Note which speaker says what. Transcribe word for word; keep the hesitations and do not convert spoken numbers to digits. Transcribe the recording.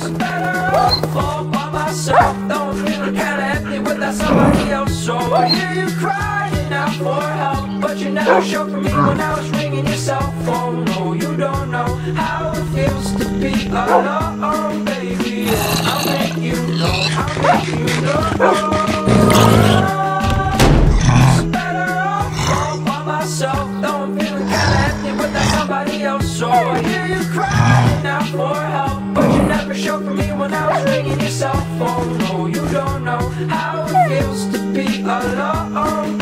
Speaker 1: better off all by myself. Though I'm feeling kinda empty without somebody else. So I hear you crying out for help, but you never showed for me when I was ringing your cell phone. No, you don't know how it feels to be alone, baby. I'll make you know, I'll make you know. Though I'm feeling kinda empty without somebody else. So I hear you crying out for help, but you never showed for me when I was ringing your cell phone. No, you don't know how it feels to be alone.